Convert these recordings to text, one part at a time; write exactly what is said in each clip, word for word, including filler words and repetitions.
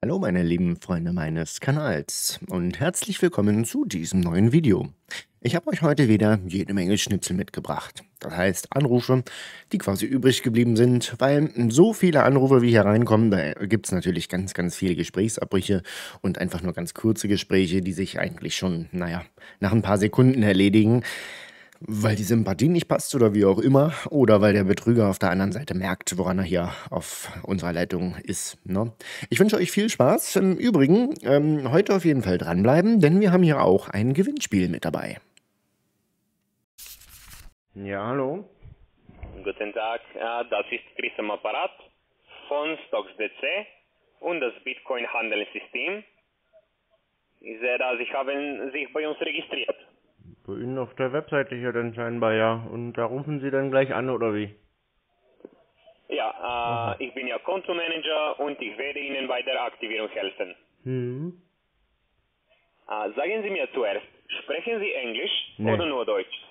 Hallo meine lieben Freunde meines Kanals und herzlich willkommen zu diesem neuen Video. Ich habe euch heute wieder jede Menge Schnitzel mitgebracht. Das heißt Anrufe, die quasi übrig geblieben sind, weil so viele Anrufe wie hier reinkommen, da gibt es natürlich ganz, ganz viele Gesprächsabbrüche und einfach nur ganz kurze Gespräche, die sich eigentlich schon, naja, nach ein paar Sekunden erledigen. Weil die Sympathie nicht passt oder wie auch immer, oder weil der Betrüger auf der anderen Seite merkt, woran er hier auf unserer Leitung ist, ne? Ich wünsche euch viel Spaß. Im Übrigen, ähm, heute auf jeden Fall dranbleiben, denn wir haben hier auch ein Gewinnspiel mit dabei. Ja, hallo. Guten Tag, ja, das ist Chris am Apparat von Stocks.de und das Bitcoin-Handelssystem. Ich sehe, dass Sie haben sich bei uns registriert. Bei Ihnen auf der Webseite hier dann scheinbar, ja. Und da rufen Sie dann gleich an, oder wie? Ja, Aha. äh, ich bin Ihr Kontomanager und ich werde Ihnen bei der Aktivierung helfen. Hm? Äh, sagen Sie mir zuerst, sprechen Sie Englisch Nee. oder nur Deutsch?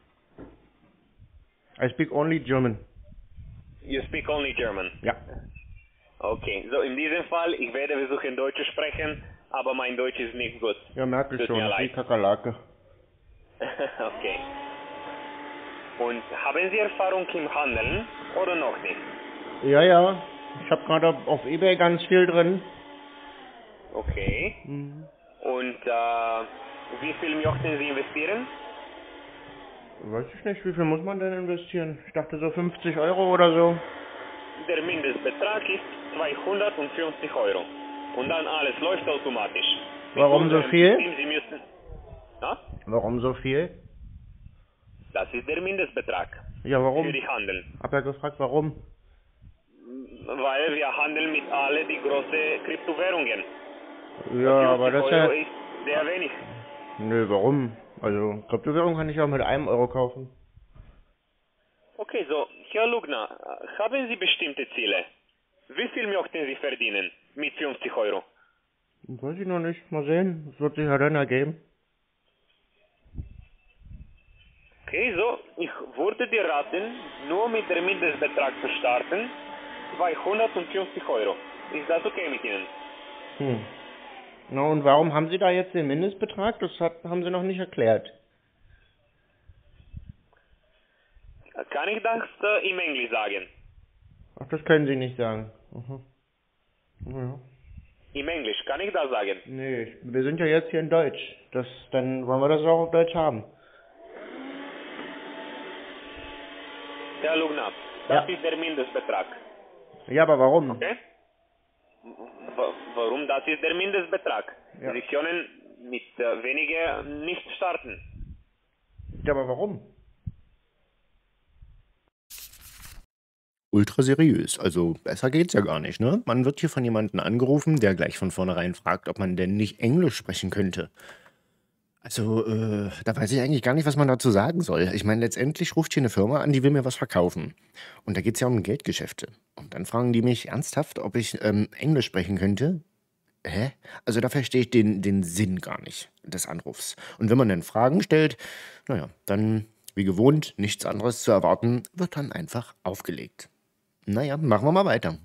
I speak only German. You speak only German. Ja. Okay, so in diesem Fall, ich werde versuchen Deutsch zu sprechen, aber mein Deutsch ist nicht gut. Ja, merke ich Tut mir schon. Wie leid. Kakerlake. Okay. Und haben Sie Erfahrung im Handeln oder noch nicht? Ja, ja. Ich habe gerade auf eBay ganz viel drin. Okay. Mhm. Und äh, wie viel möchten Sie investieren? Weiß ich nicht, wie viel muss man denn investieren? Ich dachte so fünfzig Euro oder so. Der Mindestbetrag ist zweihundertfünfzig Euro. Und dann alles läuft automatisch. Mit Warum so unserem viel? System, Sie müssen... Ja? Warum so viel? Das ist der Mindestbetrag Ja, für warum? die Handeln. Hab ja gefragt, warum? Weil wir handeln mit alle die großen Kryptowährungen. Und Ja, aber fünfzig das ist Euro ja... ist sehr wenig. Nö, warum? Also, Kryptowährung kann ich auch mit einem Euro kaufen. Okay, so, Herr Lugner, äh, haben Sie bestimmte Ziele? Wie viel möchten Sie verdienen mit fünfzig Euro? Weiß ich noch nicht. Mal sehen. Das wird sich ja dann ergeben. Okay, so, ich würde dir raten, nur mit dem Mindestbetrag zu starten, zweihundertfünfzig Euro. Ist das okay mit Ihnen? Hm. Na, und warum haben Sie da jetzt den Mindestbetrag? Das hat, haben Sie noch nicht erklärt. Äh, Kann ich das äh, im Englisch sagen? Ach, das können Sie nicht sagen. Aha. Ja. Im Englisch, kann ich das sagen? Nee, ich, wir sind ja jetzt hier in Deutsch. Das, dann wollen wir das auch auf Deutsch haben. Herr Lugner, das Ja. ist der Mindestbetrag. Ja, aber warum? Okay? W warum? Das ist der Mindestbetrag. Ja. Sie können mit äh, weniger nicht starten. Ja, aber warum? Ultra seriös. Also besser geht's ja gar nicht, ne? Man wird hier von jemandem angerufen, der gleich von vornherein fragt, ob man denn nicht Englisch sprechen könnte. Also, äh, da weiß ich eigentlich gar nicht, was man dazu sagen soll. Ich meine, letztendlich ruft hier eine Firma an, die will mir was verkaufen. Und da geht's ja um Geldgeschäfte. Und dann fragen die mich ernsthaft, ob ich ähm, Englisch sprechen könnte. Hä? Also da verstehe ich den, den Sinn gar nicht des Anrufs. Und wenn man dann Fragen stellt, naja, dann, wie gewohnt, nichts anderes zu erwarten, wird dann einfach aufgelegt. Naja, machen wir mal weiter.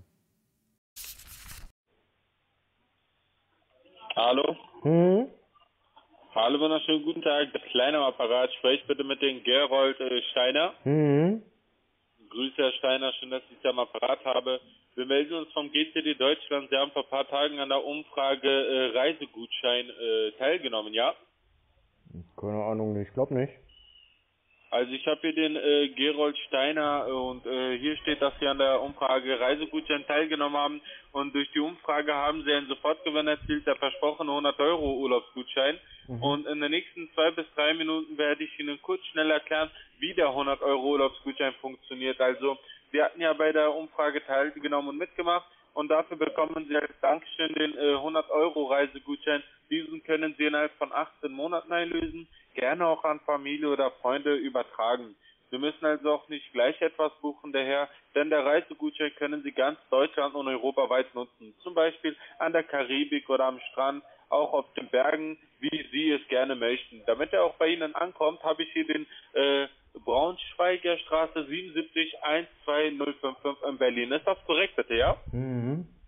Hallo. Hm? Hallo, wunderschönen guten Tag. Der kleine am Apparat. Sprecht bitte mit dem Gerold äh, Steiner. Hm? Grüße, Herr Steiner. Schön, dass ich Sie am Apparat habe. Wir melden uns vom G C D Deutschland. Sie haben vor ein paar Tagen an der Umfrage äh, Reisegutschein äh, teilgenommen, ja? Keine Ahnung, ich glaube nicht. Also ich habe hier den äh, Gerold Steiner äh, und äh, hier steht, dass Sie an der Umfrage Reisegutschein teilgenommen haben und durch die Umfrage haben Sie einen Sofortgewinn erzielt, der versprochene hundert Euro Urlaubsgutschein. Mhm. Und in den nächsten zwei bis drei Minuten werde ich Ihnen kurz schnell erklären, wie der hundert Euro Urlaubsgutschein funktioniert. Also Sie hatten ja bei der Umfrage teilgenommen und mitgemacht und dafür bekommen Sie als Dankeschön den äh, hundert Euro Reisegutschein. Diesen können Sie innerhalb von achtzehn Monaten einlösen, gerne auch an Familie oder Freunde übertragen. Sie müssen also auch nicht gleich etwas buchen, daher, denn der Reisegutschein können Sie ganz Deutschland und europaweit nutzen. Zum Beispiel an der Karibik oder am Strand, auch auf den Bergen, wie Sie es gerne möchten. Damit er auch bei Ihnen ankommt, habe ich hier den äh, Braunschweiger Straße siebenundsiebzig eins zwei null fünf fünf in Berlin. Ist das korrekt, bitte, ja? Mhm.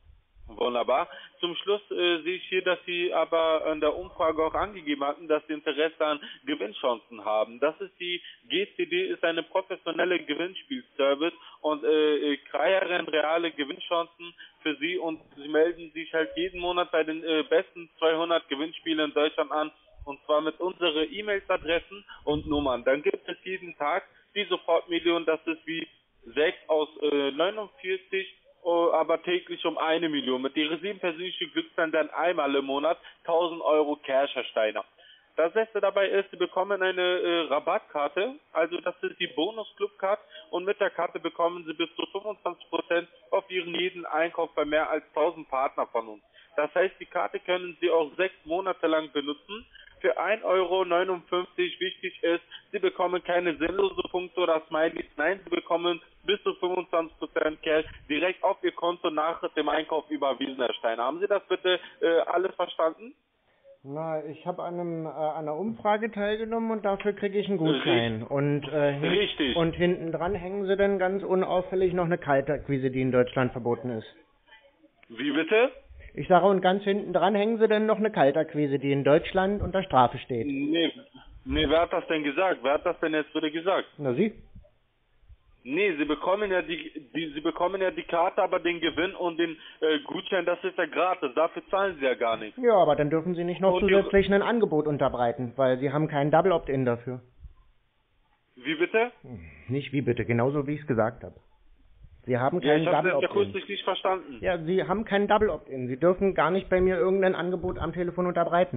Wunderbar. Zum Schluss äh, sehe ich hier, dass Sie aber in der Umfrage auch angegeben hatten, dass Sie Interesse an Gewinnchancen haben. Das ist die G C D, ist eine professionelle Gewinnspielservice und äh, kreieren reale Gewinnchancen für Sie und Sie melden sich halt jeden Monat bei den äh, besten zweihundert Gewinnspielen in Deutschland an und zwar mit unseren E-Mails-Adressen und Nummern. Dann gibt es jeden Tag die Sofortmillion, das ist wie sechs aus äh, neunundvierzig, oh, aber täglich um eine Million. Mit Ihren sieben persönlichen Glückszahlen dann einmal im Monat tausend Euro Cash, Herr Steiner. Das Beste dabei ist, Sie bekommen eine äh, Rabattkarte, also das ist die Bonus-Club-Card und mit der Karte bekommen Sie bis zu fünfundzwanzig Prozent auf Ihren jeden Einkauf bei mehr als tausend Partner von uns. Das heißt, die Karte können Sie auch sechs Monate lang benutzen. Für ein Euro neunundfünfzig wichtig ist, Sie bekommen keine sinnlose Punkte oder Smileys. Nein, Sie bekommen bis zu fünfundzwanzig Prozent Cash direkt auf Ihr Konto nach dem Einkauf überwiesen, Herr Steiner. Haben Sie das bitte äh, alles verstanden? Na, ich habe an, einem, äh, an einer Umfrage teilgenommen und dafür kriege ich einen Gutschein. Richtig. Und, äh, hin Richtig. und hinten dran hängen sie dann ganz unauffällig noch eine Kaltakquise, die in Deutschland verboten ist. Wie bitte? Ich sage, und ganz hinten dran hängen sie dann noch eine Kaltakquise, die in Deutschland unter Strafe steht. Nee, nee, wer hat das denn gesagt? Wer hat das denn jetzt bitte gesagt? Na Sie? Nee, Sie bekommen ja die, die Sie bekommen ja die Karte, aber den Gewinn und den äh, Gutschein, das ist ja gratis. Dafür zahlen Sie ja gar nicht. Ja, aber dann dürfen Sie nicht noch Und die- zusätzlich ein Angebot unterbreiten, weil Sie haben keinen Double Opt-in dafür. Wie bitte? Nicht wie bitte, genauso wie ich es gesagt habe. Sie haben Ja, keinen ich habe Double das ja Opt-in. kurz nicht verstanden. Ja, Sie haben keinen Double Opt-in. Sie dürfen gar nicht bei mir irgendein Angebot am Telefon unterbreiten.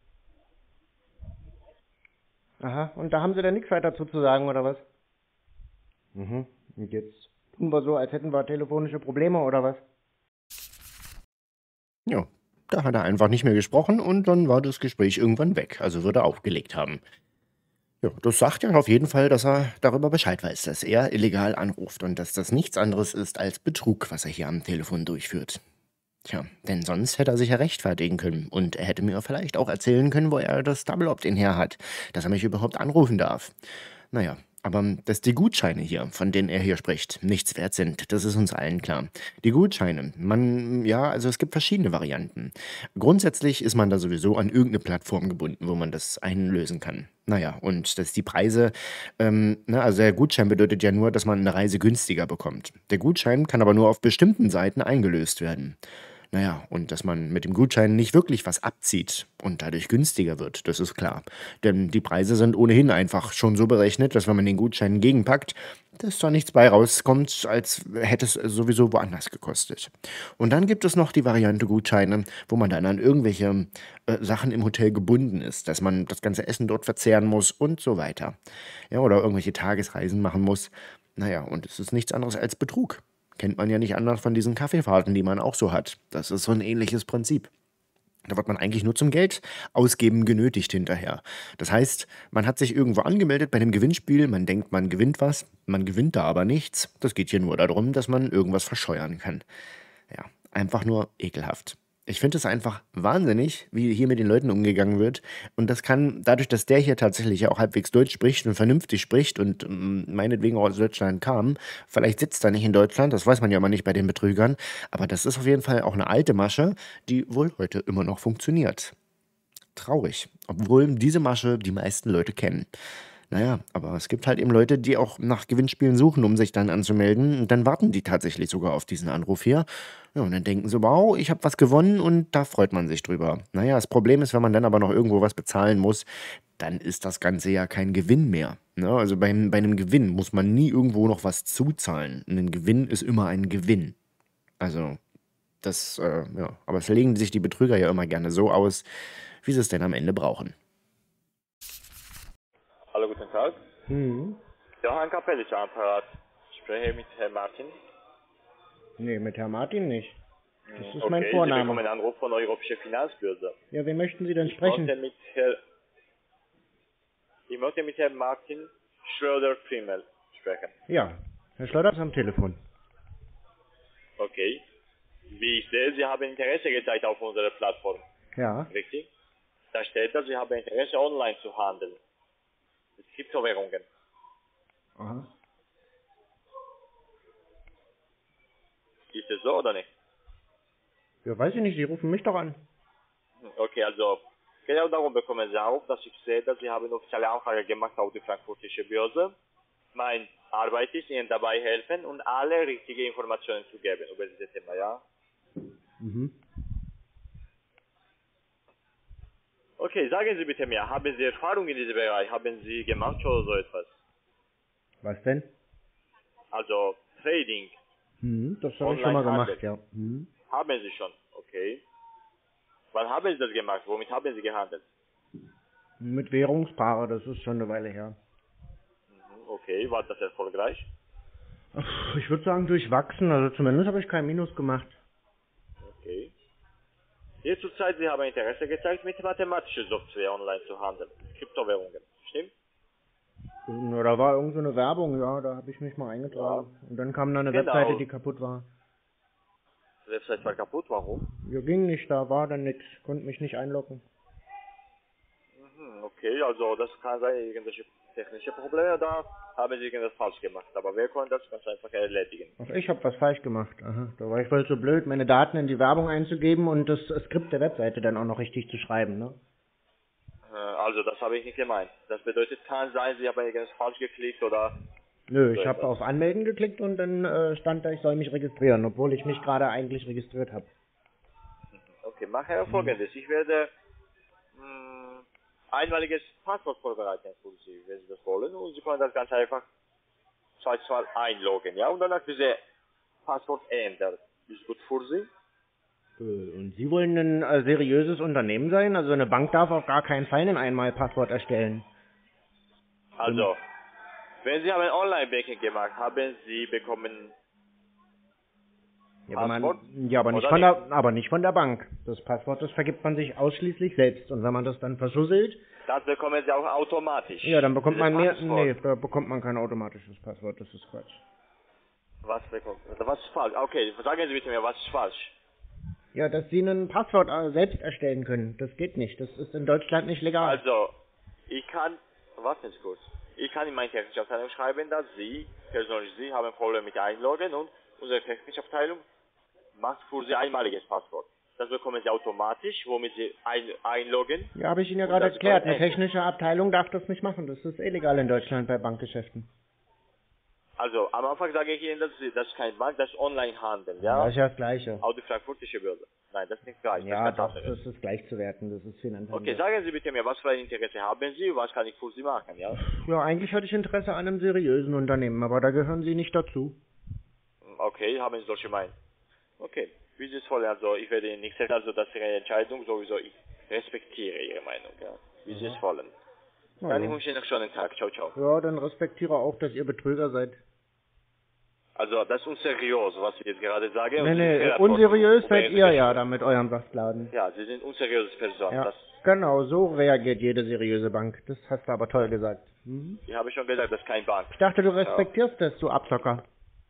Aha, und da haben Sie dann nichts weiter dazu zu sagen, oder was? Mhm, und jetzt tun wir so, als hätten wir telefonische Probleme, oder was? Ja, da hat er einfach nicht mehr gesprochen und dann war das Gespräch irgendwann weg, also würde er aufgelegt haben. Ja, das sagt ja auf jeden Fall, dass er darüber Bescheid weiß, dass er illegal anruft und dass das nichts anderes ist als Betrug, was er hier am Telefon durchführt. Tja, denn sonst hätte er sich ja rechtfertigen können und er hätte mir vielleicht auch erzählen können, wo er das Double Opt-in her hat, dass er mich überhaupt anrufen darf. Naja, aber dass die Gutscheine hier, von denen er hier spricht, nichts wert sind, das ist uns allen klar. Die Gutscheine, man, ja, also es gibt verschiedene Varianten. Grundsätzlich ist man da sowieso an irgendeine Plattform gebunden, wo man das einlösen kann. Naja, und dass die Preise, ähm, ne, also der Gutschein bedeutet ja nur, dass man eine Reise günstiger bekommt. Der Gutschein kann aber nur auf bestimmten Seiten eingelöst werden. Naja, und dass man mit dem Gutschein nicht wirklich was abzieht und dadurch günstiger wird, das ist klar. Denn die Preise sind ohnehin einfach schon so berechnet, dass wenn man den Gutschein gegenpackt, dass da nichts bei rauskommt, als hätte es sowieso woanders gekostet. Und dann gibt es noch die Variante Gutscheine, wo man dann an irgendwelche äh, Sachen im Hotel gebunden ist, dass man das ganze Essen dort verzehren muss und so weiter. Ja, oder irgendwelche Tagesreisen machen muss. Naja, und es ist nichts anderes als Betrug. Kennt man ja nicht anders von diesen Kaffeefahrten, die man auch so hat. Das ist so ein ähnliches Prinzip. Da wird man eigentlich nur zum Geld ausgeben genötigt hinterher. Das heißt, man hat sich irgendwo angemeldet bei einem Gewinnspiel, man denkt, man gewinnt was, man gewinnt da aber nichts. Das geht hier nur darum, dass man irgendwas verscheuern kann. Ja, einfach nur ekelhaft. Ich finde es einfach wahnsinnig, wie hier mit den Leuten umgegangen wird. Und das kann, dadurch, dass der hier tatsächlich ja auch halbwegs Deutsch spricht und vernünftig spricht und ähm, meinetwegen auch aus Deutschland kam, vielleicht sitzt er nicht in Deutschland, das weiß man ja immer nicht bei den Betrügern, aber das ist auf jeden Fall auch eine alte Masche, die wohl heute immer noch funktioniert. Traurig, obwohl diese Masche die meisten Leute kennen. Naja, aber es gibt halt eben Leute, die auch nach Gewinnspielen suchen, um sich dann anzumelden. Und dann warten die tatsächlich sogar auf diesen Anruf hier. Ja, und dann denken sie, wow, ich habe was gewonnen und da freut man sich drüber. Naja, das Problem ist, wenn man dann aber noch irgendwo was bezahlen muss, dann ist das Ganze ja kein Gewinn mehr. Ne? Also beim, bei einem Gewinn muss man nie irgendwo noch was zuzahlen. Ein Gewinn ist immer ein Gewinn. Also, das, äh, ja. Aber es legen sich die Betrüger ja immer gerne so aus, wie sie es denn am Ende brauchen. Hallo, guten Tag. Hm. Johann Kapellic am Apparat. Ich spreche mit Herrn Martin. Nee, mit Herrn Martin nicht. Das ist okay, mein Sie Vorname. bekommen einen Anruf von der Europäischen Finanzbörse. Ja, wen möchten Sie denn Ich sprechen? möchte mit Herr, ich möchte mit Herrn Martin Schröder-Primel sprechen. Ja, Herr Schleuder ist am Telefon. Okay. Wie ich sehe, Sie haben Interesse gezeigt auf unserer Plattform. Ja. Richtig? Da steht da, Sie haben Interesse online zu handeln. Mit Kryptowährungen. Aha. Ist es so oder nicht? Ja, weiß ich nicht, Sie rufen mich doch an. Okay, also genau darum bekommen Sie auch, dass ich sehe, dass Sie haben eine offizielle Anfrage gemacht auf die Frankfurtische Börse. Meine Arbeit ist, Ihnen dabei helfen und alle richtigen Informationen zu geben über dieses Thema, ja? Mhm. Okay, sagen Sie bitte mir, haben Sie Erfahrung in diesem Bereich? Haben Sie gemacht oder so etwas? Was denn? Also Trading, Mhm, das habe ich schon mal Online-Handel. gemacht, ja. Mhm. Haben Sie schon, okay. Wann haben Sie das gemacht? Womit haben Sie gehandelt? Mit Währungspaare, das ist schon eine Weile her. Mhm, okay, war das erfolgreich? Ach, ich würde sagen durchwachsen, also zumindest habe ich kein Minus gemacht. Okay. Jetzt zur Zeit, Sie haben Interesse gezeigt, mit mathematischer Software online zu handeln. Kryptowährungen, stimmt? Ja, da war irgend so eine Werbung, ja, da habe ich mich mal eingetragen. Und dann kam da eine Genau. Webseite, die kaputt war. Die Website war kaputt, warum? Ja, ging nicht, da war dann nichts, konnte mich nicht einloggen. Mhm, okay, also das kann sein, irgendwelche technische Probleme, da haben Sie irgendwas falsch gemacht. Aber wir können das ganz einfach erledigen. Ach, ich habe was falsch gemacht. Aha, da war ich wohl so blöd, meine Daten in die Werbung einzugeben und das Skript der Webseite dann auch noch richtig zu schreiben, ne? Äh, Also das habe ich nicht gemeint. Das bedeutet, kann sein, Sie haben irgendwas falsch geklickt oder... Nö, so ich habe etwas. auf Anmelden geklickt und dann äh, stand da, ich soll mich registrieren, obwohl ich mich gerade eigentlich registriert habe. Okay, mache ja folgendes. Ich werde mh, einmaliges Passwort vorbereiten für Sie, wenn Sie das wollen. Und Sie können das ganz einfach zweimal einloggen, ja? Und danach diese Passwort ändern. Ist gut für Sie? Äh, Und Sie wollen ein äh, seriöses Unternehmen sein? Also eine Bank darf auf gar keinen Fall ein Einmal-Passwort erstellen. Also, wenn Sie haben ein Online-Banking gemacht, haben Sie bekommen Ja, aber, Passwort? man, ja aber, nicht Oder von der, aber nicht von der Bank. Das Passwort, das vergibt man sich ausschließlich selbst. Und wenn man das dann verschusselt, Das bekommen Sie auch automatisch. ja, dann bekommt Diese man mehr, Passwort. nee, da bekommt man kein automatisches Passwort, das ist Quatsch. Was bekommt Was ist falsch? Okay, sagen Sie bitte mir, was ist falsch? Ja, dass Sie ein Passwort äh, selbst erstellen können, das geht nicht. Das ist in Deutschland nicht legal. Also, ich kann, warten Sie kurz. Ich kann in meine technische Abteilung schreiben, dass Sie, persönlich Sie, haben Probleme mit Einloggen und unsere technische Abteilung macht für Sie einmaliges Passwort. Das bekommen Sie automatisch, womit Sie ein, einloggen. Ja, habe ich Ihnen ja Und gerade das erklärt. können Eine ändern. technische Abteilung darf das nicht machen. Das ist illegal in Deutschland bei Bankgeschäften. Also, am Anfang sage ich Ihnen, dass Sie, das ist kein Bank, das ist Online-Handel, ja? Das ist ja das Gleiche. Auch die Frankfurtische Börse. Nein, das ist nicht gleich, Ja, das ist doch, ganz das anderes. ist gleichzuwerten. Das ist Finanzhandel. Okay, sagen Sie bitte mir, was für ein Interesse haben Sie, was kann ich für Sie machen, ja? Ja, eigentlich hatte ich Interesse an einem seriösen Unternehmen, aber da gehören Sie nicht dazu. Okay, haben Sie solche meinen. Okay, wie Sie es wollen, also ich werde Ihnen nicht sagen, also das ist Ihre Entscheidung, sowieso ich respektiere Ihre Meinung, ja? Wie Sie es wollen. Na Dann ich ja. wünsche Ihnen noch einen schönen Tag, ciao, ciao. Ja, dann respektiere auch, dass ihr Betrüger seid. Also das ist unseriös, was ich jetzt gerade sage. Nee, und Sie nee, sind verantwortlich unseriös über seid Ihre ihr ja Geschäfte. da mit eurem Saftladen. Ja, Sie sind unseriöse Person. Ja, Das, genau, so reagiert jede seriöse Bank. Das hast du aber toll gesagt. Mhm. ich habe schon gesagt, das ist kein Bank. Ich dachte, du respektierst das, du Abzocker.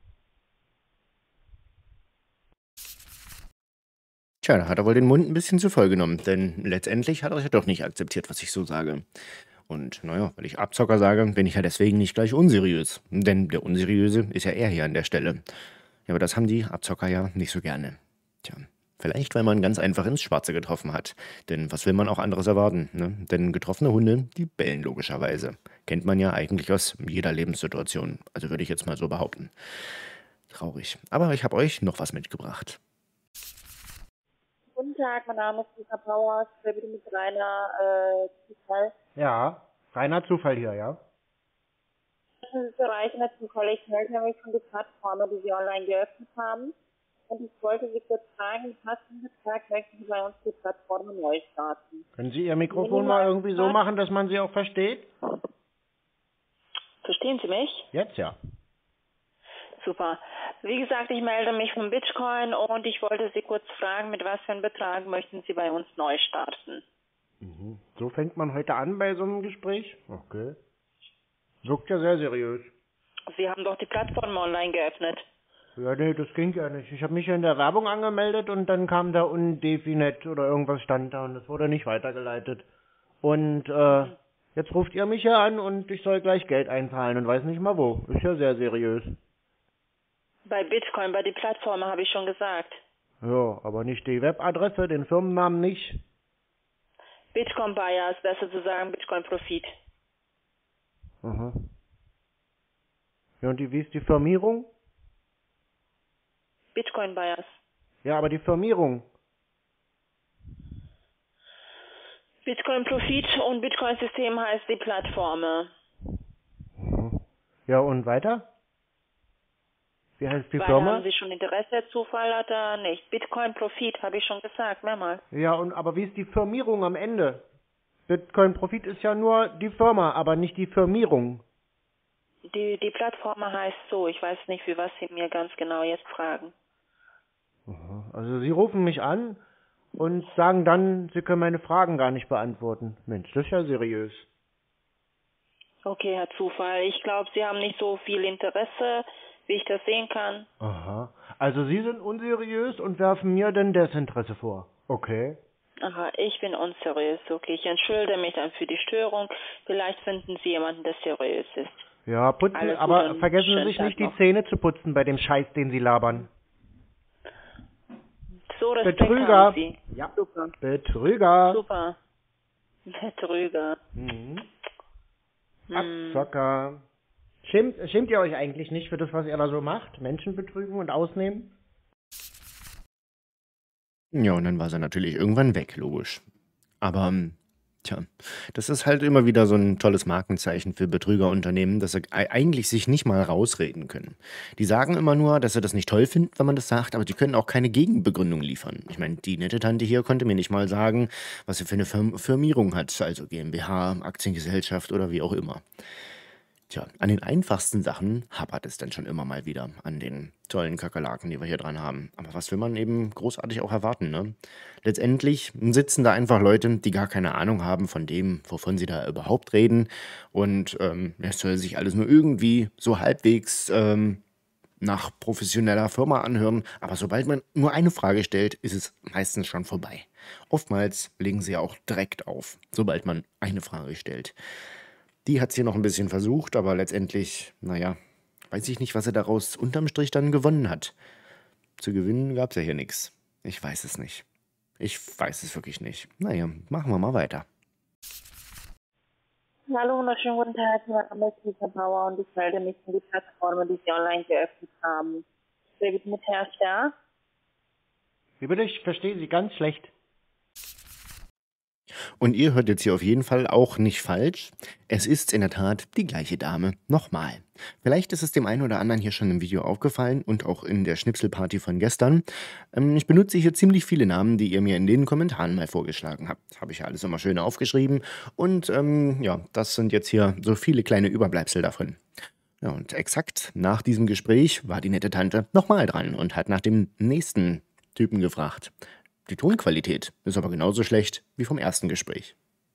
Tja, da hat er wohl den Mund ein bisschen zu voll genommen, denn letztendlich hat er ja doch nicht akzeptiert, was ich so sage. Und naja, wenn ich Abzocker sage, bin ich ja deswegen nicht gleich unseriös. Denn der Unseriöse ist ja er hier an der Stelle. Ja, aber das haben die Abzocker ja nicht so gerne. Tja, vielleicht, weil man ganz einfach ins Schwarze getroffen hat. Denn was will man auch anderes erwarten, ne? Denn getroffene Hunde, die bellen logischerweise. Kennt man ja eigentlich aus jeder Lebenssituation. Also würde ich jetzt mal so behaupten. Traurig. Aber ich habe euch noch was mitgebracht. Guten Tag, mein Name ist Lisa Powers. Ich will bitte mit Rainer äh, Zufall. Ja, reiner Zufall hier, ja? Ich möchte Sie zu erreichen, dass ich melde nämlich von der Plattform, die Sie online geöffnet haben. Und ich wollte Sie kurz fragen, was für einen Betrag möchten Sie bei uns die Plattform neu starten? Können Sie Ihr Mikrofon mal irgendwie so machen, dass man Sie auch versteht? Verstehen Sie mich? Jetzt ja. Super. Wie gesagt, ich melde mich von Bitcoin und ich wollte Sie kurz fragen, mit was für einem Betrag möchten Sie bei uns neu starten? Mhm. So fängt man heute an bei so einem Gespräch? Okay. Wirkt ja sehr seriös. Sie haben doch die Plattform online geöffnet. Ja, nee, das ging ja nicht. Ich habe mich ja in der Werbung angemeldet und dann kam da Undefinet oder irgendwas stand da und das wurde nicht weitergeleitet. Und äh, jetzt ruft ihr mich ja an und ich soll gleich Geld einzahlen und weiß nicht mal wo. Ist ja sehr seriös. Bei Bitcoin, bei der Plattform habe ich schon gesagt. Ja, aber nicht die Webadresse, den Firmennamen nicht. Bitcoin Buyers, besser zu sagen Bitcoin Profit. Aha. Ja, und die, wie ist die Firmierung? Bitcoin Buyers. Ja, aber die Firmierung. Bitcoin Profit und Bitcoin System heißt die Plattform. Mhm. Ja, und weiter? Wie heißt die Weiter Firma? haben Sie schon Interesse, Zufall hat er nicht. Bitcoin Profit, habe ich schon gesagt, mehrmals. Ja, und aber wie ist die Firmierung am Ende? Bitcoin Profit ist ja nur die Firma, aber nicht die Firmierung. Die, die Plattform heißt so, ich weiß nicht, für was Sie mir ganz genau jetzt fragen. Aha. Also Sie rufen mich an und sagen dann, Sie können meine Fragen gar nicht beantworten. Mensch, das ist ja seriös. Okay, Herr Zufall, ich glaube, Sie haben nicht so viel Interesse, wie ich das sehen kann. Aha. Also Sie sind unseriös und werfen mir denn Desinteresse vor. Okay. Aha, ich bin unseriös, okay. Ich entschuldige mich dann für die Störung. Vielleicht finden Sie jemanden, der seriös ist. Ja, putzen, Alles gut aber und vergessen Sie schönen sich Tag nicht, die noch. Zähne zu putzen bei dem Scheiß, den Sie labern. So Respekt Betrüger. haben Sie. Ja. Super. Betrüger. Super. Betrüger. Mhm. Hm. Abzocker. Schämt, schämt ihr euch eigentlich nicht für das, was ihr da so macht? Menschen betrügen und ausnehmen? Ja, und dann war sie natürlich irgendwann weg, logisch. Aber, ähm, tja, das ist halt immer wieder so ein tolles Markenzeichen für Betrügerunternehmen, dass sie ei- eigentlich sich nicht mal rausreden können. Die sagen immer nur, dass sie das nicht toll finden, wenn man das sagt, aber die können auch keine Gegenbegründung liefern. Ich meine, die nette Tante hier konnte mir nicht mal sagen, was sie für eine Firm Firmierung hat, also GmbH, Aktiengesellschaft oder wie auch immer. Tja, an den einfachsten Sachen hapert es dann schon immer mal wieder, an den tollen Kakerlaken, die wir hier dran haben. Aber was will man eben großartig auch erwarten, ne? Letztendlich sitzen da einfach Leute, die gar keine Ahnung haben von dem, wovon sie da überhaupt reden. Und ähm, es soll sich alles nur irgendwie so halbwegs ähm, nach professioneller Firma anhören. Aber sobald man nur eine Frage stellt, ist es meistens schon vorbei. Oftmals legen sie ja auch direkt auf, sobald man eine Frage stellt. Die hat es hier noch ein bisschen versucht, aber letztendlich, naja, weiß ich nicht, was er daraus unterm Strich dann gewonnen hat. Zu gewinnen gab es ja hier nichts. Ich weiß es nicht. Ich weiß es wirklich nicht. Naja, machen wir mal weiter. Hallo, wunderschönen guten Tag, mein Name ist Lisa Bauer und ich melde mich von die Plattformen, die Sie online geöffnet haben. Ich will bitte mit Herrn Ster. Wie bitte? Ich verstehe Sie ganz schlecht. Und ihr hört jetzt hier auf jeden Fall auch nicht falsch. Es ist in der Tat die gleiche Dame nochmal. Vielleicht ist es dem einen oder anderen hier schon im Video aufgefallen und auch in der Schnipselparty von gestern. Ähm, ich benutze hier ziemlich viele Namen, die ihr mir in den Kommentaren mal vorgeschlagen habt. Habe ich ja alles immer schön aufgeschrieben. Und ähm, ja, das sind jetzt hier so viele kleine Überbleibsel davon. Ja, und exakt nach diesem Gespräch war die nette Tante nochmal dran und hat nach dem nächsten Typen gefragt. Die Tonqualität ist aber genauso schlecht wie vom ersten Gespräch.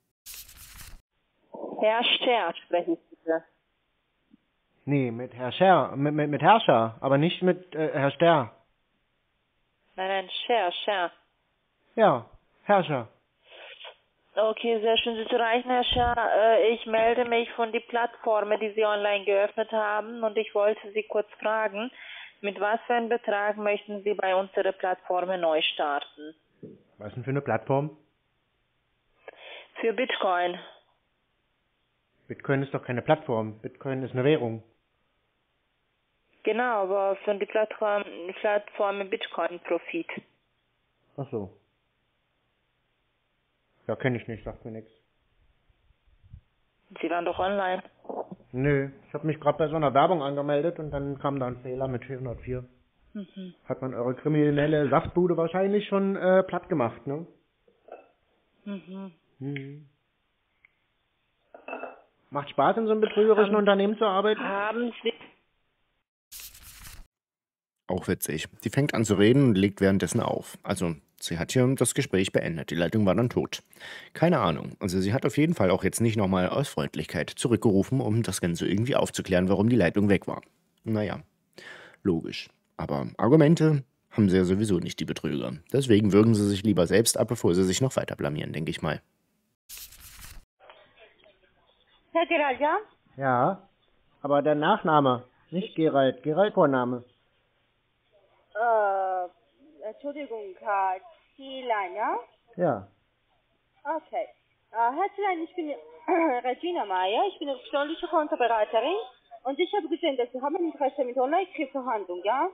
Herr Ster, spreche ich bitte. Nee, mit Herr Scher, mit, mit, mit Herrscher, aber nicht mit äh, Herr Ster. Nein, nein, Share, Share. Ja, Herrscher. Okay, sehr schön, Sie zu erreichen, Herr Scher. Äh, ich melde mich von die Plattformen, die Sie online geöffnet haben und ich wollte Sie kurz fragen, mit was für einem Betrag möchten Sie bei unserer Plattform neu starten? Was denn für eine Plattform? Für Bitcoin. Bitcoin ist doch keine Plattform. Bitcoin ist eine Währung. Genau, aber für die Plattform, Plattform Bitcoin Profit. Ach so. Ja, kenne ich nicht, sagt mir nichts. Sie waren doch online. Nö, ich habe mich gerade bei so einer Werbung angemeldet und dann kam da ein Fehler mit vierhundertvier. Mhm. Hat man eure kriminelle Saftbude wahrscheinlich schon äh, platt gemacht, ne? Mhm. Mhm. Macht Spaß, in so einem betrügerischen Haben- Unternehmen zu arbeiten? Haben Sie... Auch witzig. Die fängt an zu reden und legt währenddessen auf. Also, sie hat hier das Gespräch beendet. Die Leitung war dann tot. Keine Ahnung. Also, sie hat auf jeden Fall auch jetzt nicht nochmal aus Freundlichkeit zurückgerufen, um das Ganze irgendwie aufzuklären, warum die Leitung weg war. Naja, logisch. Aber Argumente haben sie ja sowieso nicht, die Betrüger. Deswegen würgen sie sich lieber selbst ab, bevor sie sich noch weiter blamieren, denke ich mal. Herr Gerald, ja? Ja, aber der Nachname, nicht Gerald. Gerald Vorname. Äh, Entschuldigung, Herr Thielein, ja? Ja. Okay. Äh, Herr Thielein, ich bin Regina Meyer, ich bin eine steuerliche Kontoberaterin und ich habe gesehen, dass Sie haben Interesse mit Online-Verhandlung, ja?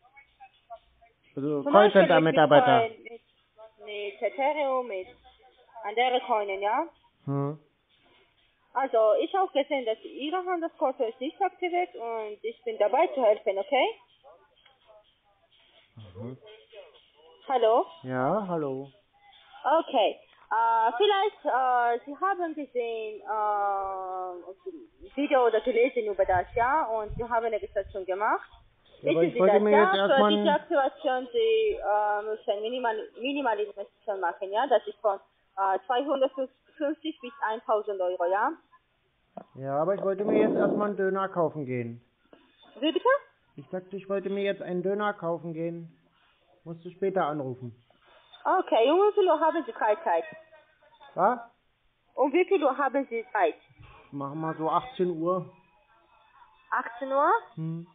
Also Zum Beispiel mit Callcenter-Mitarbeiter. Bitcoin, mit, mit Ethereum, mit anderen Coinen, ja? Hm. Also, ich habe gesehen, dass Ihre Handelskonto ist nicht aktiviert und ich bin dabei zu helfen, okay? Mhm. Hallo? Ja, hallo. Okay. Äh, vielleicht, äh, Sie haben gesehen, äh, Video oder gelesen über das, ja? Und Sie haben eine Registration gemacht. Ja, aber Wissen ich Sie wollte das, mir ja? jetzt Für erstmal... diese Aktivation, Sie äh, müssen minimal, minimale Investition machen, ja? Das ist von äh, zweihundertfünfzig bis tausend Euro, ja? Ja, aber ich wollte mir jetzt erstmal einen Döner kaufen gehen. Wie bitte? Ich sagte, ich wollte mir jetzt einen Döner kaufen gehen. Musst du später anrufen. Okay, um wie viel Uhr haben Sie Freizeit? Was? Um wie viel Uhr haben Sie Zeit? Machen wir so achtzehn Uhr. achtzehn Uhr? Hm.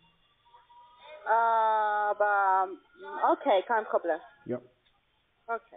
Aber, okay, kein Problem. Ja. Okay.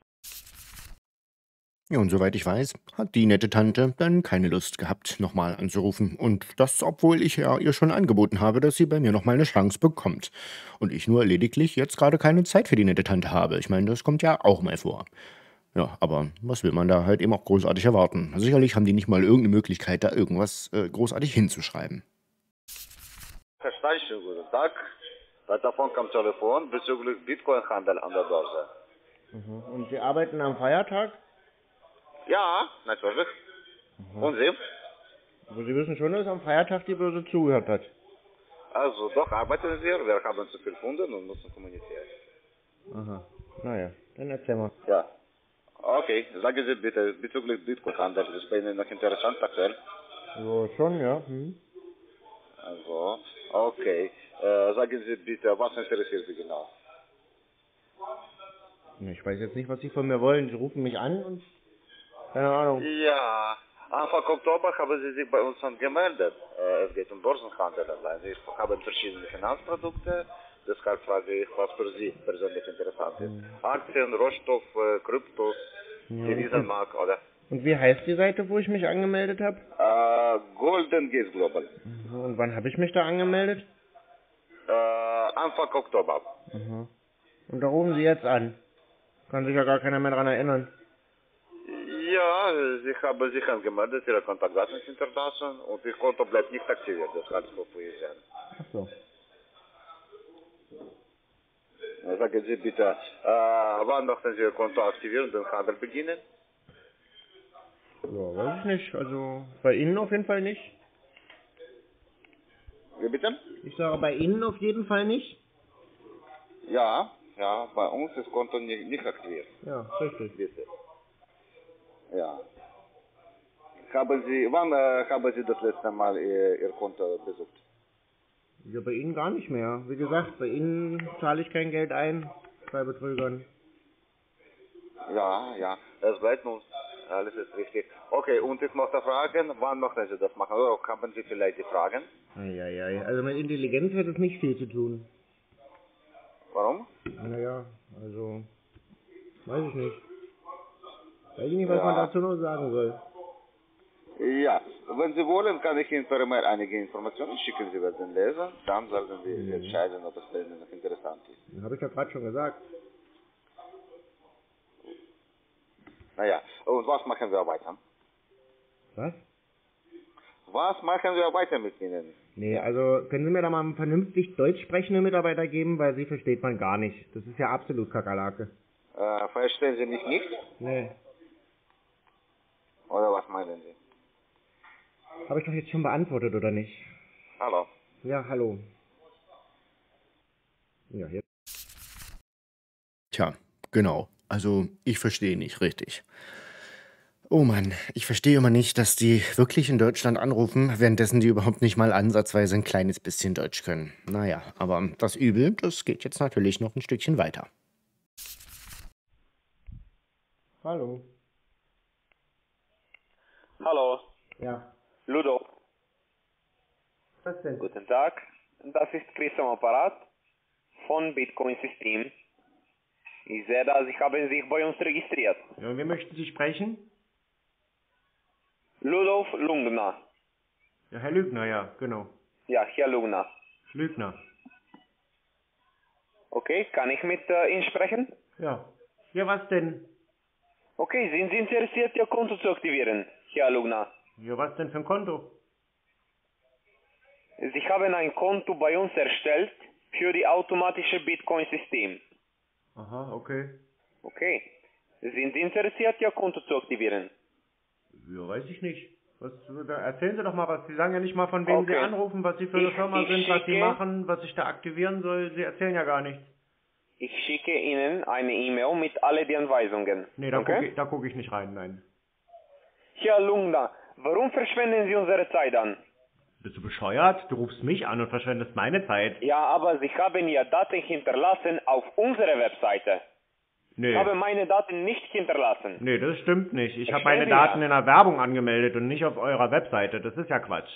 Ja, und soweit ich weiß, hat die nette Tante dann keine Lust gehabt, nochmal anzurufen. Und das, obwohl ich ja ihr schon angeboten habe, dass sie bei mir nochmal eine Chance bekommt. Und ich nur lediglich jetzt gerade keine Zeit für die nette Tante habe. Ich meine, das kommt ja auch mal vor. Ja, aber was will man da halt eben auch großartig erwarten? Sicherlich haben die nicht mal irgendeine Möglichkeit, da irgendwas äh, großartig hinzuschreiben. Verstehe, schönen guten Tag. Bei davon am Telefon bezüglich Bitcoin-Handel an der Börse. Mhm. Und Sie arbeiten am Feiertag? Ja, natürlich. Mhm. Und Sie? Aber Sie wissen schon, dass am Feiertag die Börse zugehört hat. Also doch arbeiten wir, wir haben zu viel Kunden und müssen kommunizieren. Aha. Naja, dann erzähl mal. Ja. Okay, sagen Sie bitte bezüglich Bitcoin-Handel, das ist bei Ihnen noch interessant aktuell? So, schon, ja. Hm. Also, okay. Äh, sagen Sie bitte, was interessiert Sie genau? Ich weiß jetzt nicht, was Sie von mir wollen. Sie rufen mich an und... Keine Ahnung. Ja, Anfang Oktober haben Sie sich bei uns angemeldet. Äh, es geht um Börsenhandel. Also Sie haben verschiedene Finanzprodukte. Deshalb frage ich, was für Sie persönlich interessant ist. Mhm. Aktien, Rohstoff, äh, Kryptos, Ja, Devisenmarkt, oder? Und wie heißt die Seite, wo ich mich angemeldet habe? Äh, Golden Gate Global. Mhm. Und wann habe ich mich da angemeldet? Äh, Anfang Oktober. Mhm. Und da rufen Sie jetzt an. Kann sich ja gar keiner mehr daran erinnern. Ja, Sie haben sich angemeldet, Ihre Kontaktdaten sind hinterlassen und Ihr Konto bleibt nicht aktiviert. Das kann ich vorprüfen. Ach so. Sagen Sie bitte, äh, wann möchten Sie Ihr Konto aktivieren und den Handel beginnen? Ja, weiß ich nicht. Also bei Ihnen auf jeden Fall nicht. Wie bitte? Ich sage bei Ihnen auf jeden Fall nicht. Ja, ja, bei uns ist Konto nicht, nicht aktiviert. Ja, richtig. Bitte. Ja. Haben Sie, wann äh, haben Sie das letzte Mal Ihr, Ihr Konto besucht? Ja, bei Ihnen gar nicht mehr. Wie gesagt, bei Ihnen zahle ich kein Geld ein bei Betrügern. Ja, ja, es bleibt uns. Alles ist richtig. Okay, und ich möchte fragen, wann möchten Sie das machen? Oder haben Sie vielleicht die Fragen? Eieiei, also mit Intelligenz hat es nicht viel zu tun. Warum? Naja, also, weiß ich nicht. Weiß ich nicht, was Ja. man dazu noch sagen soll. Ja, wenn Sie wollen, kann ich Ihnen per E-Mail einige Informationen schicken. Sie werden lesen, dann werden Sie Mhm. entscheiden, ob es bei Ihnen noch interessant ist. Das habe ich ja gerade schon gesagt. Naja, und was machen wir weiter? Was? Was machen wir weiter mit Ihnen? Nee, also können Sie mir da mal einen vernünftig deutsch sprechenden Mitarbeiter geben, weil Sie versteht man gar nicht. Das ist ja absolut Kakerlake. Äh, verstehen Sie mich nicht? Nee. Oder was meinen Sie? Habe ich doch jetzt schon beantwortet, oder nicht? Hallo? Ja, hallo. Ja, jetzt. Tja, genau. Also, ich verstehe nicht richtig. Oh Mann, ich verstehe immer nicht, dass die wirklich in Deutschland anrufen, währenddessen die überhaupt nicht mal ansatzweise ein kleines bisschen Deutsch können. Naja, aber das Übel, das geht jetzt natürlich noch ein Stückchen weiter. Hallo. Hallo, Ja. Ludo. Was denn? Guten Tag. Das ist Chris am Apparat von Bitcoin System. Ich sehe da, Sie haben sich bei uns registriert. Ja, wir möchten Sie sprechen? Ludolf Lugner. Ja, Herr Lügner, ja, genau. Ja, Herr Lugner. Lügner. Okay, kann ich mit äh, Ihnen sprechen? Ja. Ja, was denn? Okay, sind Sie interessiert, Ihr Konto zu aktivieren, Herr Lugner? Ja, was denn für ein Konto? Sie haben ein Konto bei uns erstellt für die automatische Bitcoin-System. Aha, okay. Okay. Sind Sie interessiert, Ihr Konto zu aktivieren? Ja, weiß ich nicht. Was, da erzählen Sie doch mal was. Sie sagen ja nicht mal, von wem Okay. Sie anrufen, was Sie für eine Ich- Firma ich sind, was Sie schicke- machen, was ich da aktivieren soll. Sie erzählen ja gar nichts. Ich schicke Ihnen eine E-Mail mit all den Anweisungen. Nee, da okay? gucke ich, da guck ich nicht rein, nein. Herr Lugner, warum verschwenden Sie unsere Zeit an? Bist du bescheuert? Du rufst mich an und verschwendest meine Zeit. Ja, aber Sie haben Ihre Daten hinterlassen auf unserer Webseite. Nee. Ich habe meine Daten nicht hinterlassen. Nee, das stimmt nicht. Ich habe Verstehen meine Sie Daten das? in der Werbung angemeldet und nicht auf eurer Webseite. Das ist ja Quatsch.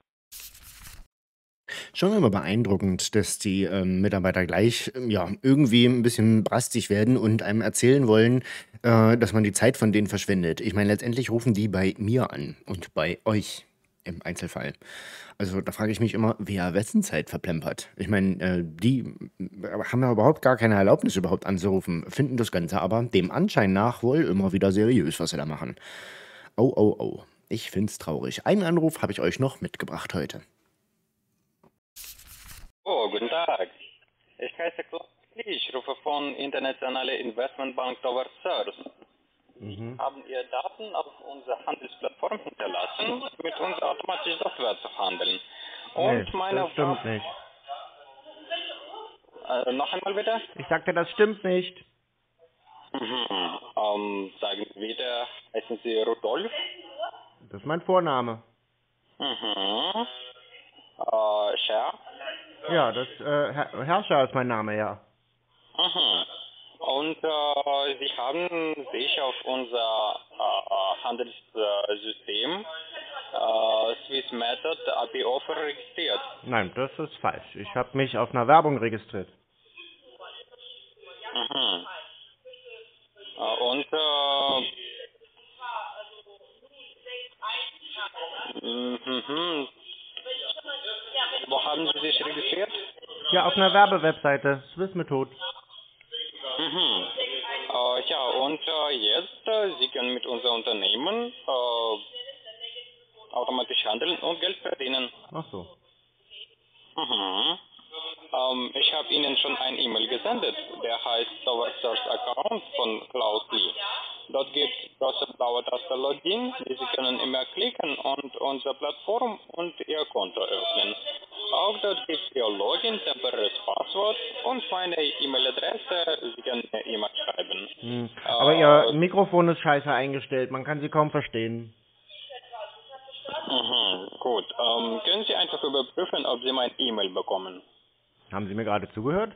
Schon immer beeindruckend, dass die ähm, Mitarbeiter gleich ähm, ja, irgendwie ein bisschen brastig werden und einem erzählen wollen, äh, dass man die Zeit von denen verschwendet. Ich meine, letztendlich rufen die bei mir an und bei euch im Einzelfall. Also da frage ich mich immer, wer wessen Zeit verplempert. Ich meine, äh, die äh, haben ja überhaupt gar keine Erlaubnis, überhaupt anzurufen, finden das Ganze aber dem Anschein nach wohl immer wieder seriös, was sie da machen. Oh, oh, oh. Ich find's traurig. Einen Anruf habe ich euch noch mitgebracht heute. Oh, guten Tag. Ich heiße Klaus Lee. Ich rufe von Internationale Investmentbank Tower Search. Mhm. Haben Ihre Daten auf unserer Handelsplattform hinterlassen, mit unserer automatischen Software zu handeln. Und Nee, meine das stimmt nicht. Äh, noch einmal bitte? Ich sagte, das stimmt nicht. Mhm. Ähm, sagen Sie wieder, heißen Sie Rudolf? Das ist mein Vorname. Mhm. Äh, Scher? Ja, das äh, Herr Herrscher ist mein Name, ja. Mhm. Und äh, Sie haben sich auf unser äh, Handelssystem äh, Swiss Method A P I Offer registriert. Nein, das ist falsch. Ich habe mich auf einer Werbung registriert. Mhm. Äh, und äh, mhm. Wo haben Sie sich registriert? Ja, auf einer Werbewebseite, Swiss Method. Mhm. Äh, ja, und äh, jetzt, äh, Sie können mit unserem Unternehmen äh, automatisch handeln und Geld verdienen. Ach so. Mhm. Ähm, ich habe Ihnen schon ein E-Mail gesendet, der heißt Tower Search Account von Klaus Lee. Dort gibt es große blaue Taste Login, die Sie können immer klicken und unsere Plattform und Ihr Konto öffnen. Auch dort gibt es Ihr Login, temporäres Passwort und meine E-Mail-Adresse. Sie können mir E-Mail schreiben. Hm. Aber Ihr Mikrofon ist scheiße eingestellt, man kann Sie kaum verstehen. Mhm, gut. Ähm, können Sie einfach überprüfen, ob Sie mein E-Mail bekommen? Haben Sie mir gerade zugehört?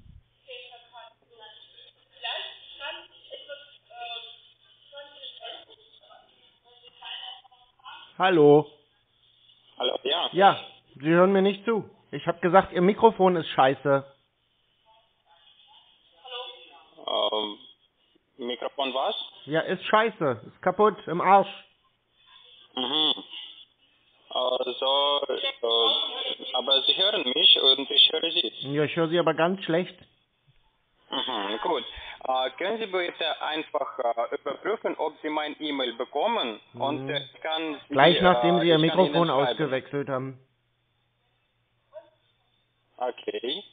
Hallo? Hallo, ja. Ja, Sie hören mir nicht zu. Ich habe gesagt, Ihr Mikrofon ist scheiße. Ähm, Mikrofon was? Ja, ist scheiße. Ist kaputt, im Arsch. Mhm. Also, äh, aber Sie hören mich und ich höre Sie. Ja, ich höre Sie aber ganz schlecht. Mhm, gut. Äh, können Sie bitte einfach äh, überprüfen, ob Sie mein E-Mail bekommen? Mhm. Und äh, ich kann Sie, Gleich nachdem Sie äh, Ihr ich kann Ihnen Mikrofon schreiben. ausgewechselt haben. Okay.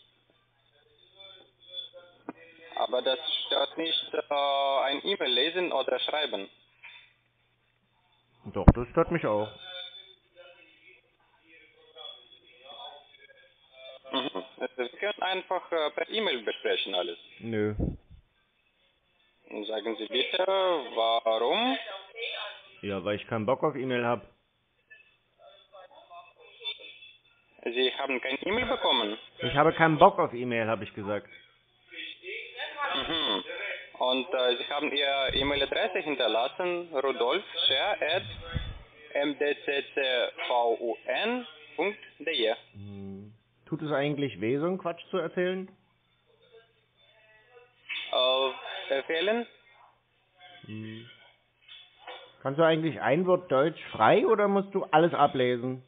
Aber das stört nicht äh, ein E-Mail lesen oder schreiben. Doch, das stört mich auch. Mhm. Wir können einfach äh, per E-Mail besprechen alles. Nö. Sagen Sie bitte, warum? Ja, weil ich keinen Bock auf E-Mail habe. Sie haben kein E-Mail bekommen? Ich habe keinen Bock auf E-Mail, habe ich gesagt. Mhm. Und äh, Sie haben Ihre E-Mail-Adresse hinterlassen, rudolf scher at m d c c v u n punkt d e. Hm. Tut es eigentlich weh, so einen Quatsch zu erzählen? äh, wählen. Hm. Kannst du eigentlich ein Wort Deutsch frei oder musst du alles ablesen?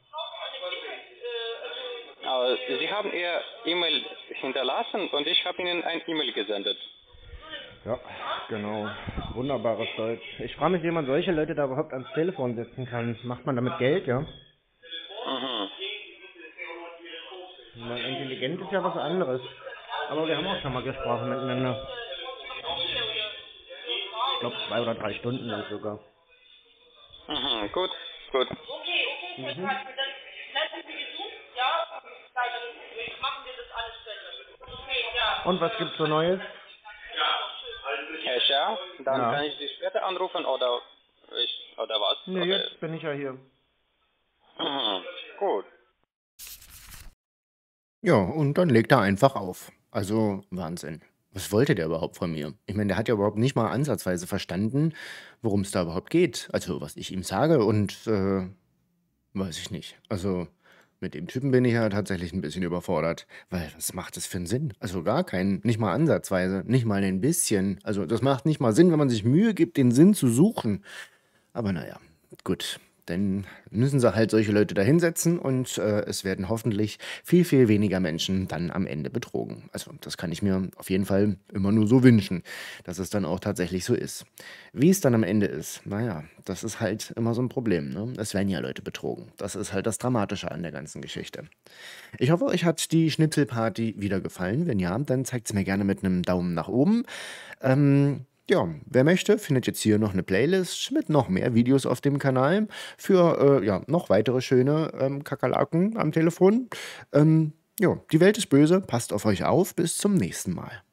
Äh, Sie haben Ihr E-Mail hinterlassen und ich habe Ihnen ein E-Mail gesendet. Ja, genau. Wunderbares Deutsch. Ich frage mich, wie man solche Leute da überhaupt ans Telefon setzen kann. Macht man damit Geld, ja? Mhm. Weil intelligent ist ja was anderes. Aber wir haben auch schon mal gesprochen miteinander. Ich glaube zwei oder drei Stunden lang sogar. Mhm, gut, gut. Mhm. Und was gibt's so Neues? Herr Scher, dann Ja. kann ich Sie später anrufen oder ich oder was? Nee, oder? jetzt bin ich ja hier. Mhm, gut. Ja, und dann legt er einfach auf. Also Wahnsinn. Was wollte der überhaupt von mir? Ich meine, der hat ja überhaupt nicht mal ansatzweise verstanden, worum es da überhaupt geht. Also, was ich ihm sage und äh, weiß ich nicht. Also, mit dem Typen bin ich ja tatsächlich ein bisschen überfordert. Weil, was macht das für einen Sinn? Also gar keinen, nicht mal ansatzweise, nicht mal ein bisschen. Also, das macht nicht mal Sinn, wenn man sich Mühe gibt, den Sinn zu suchen. Aber naja, gut. Dann müssen sie halt solche Leute da hinsetzen und äh, es werden hoffentlich viel, viel weniger Menschen dann am Ende betrogen. Also das kann ich mir auf jeden Fall immer nur so wünschen, dass es dann auch tatsächlich so ist. Wie es dann am Ende ist, naja, das ist halt immer so ein Problem. Ne? Es werden ja Leute betrogen. Das ist halt das Dramatische an der ganzen Geschichte. Ich hoffe, euch hat die Schnitzelparty wieder gefallen. Wenn ja, dann zeigt es mir gerne mit einem Daumen nach oben. Ähm... Ja, wer möchte, findet jetzt hier noch eine Playlist mit noch mehr Videos auf dem Kanal für äh, ja, noch weitere schöne ähm, Kakerlaken am Telefon. Ähm, ja, die Welt ist böse, passt auf euch auf, bis zum nächsten Mal.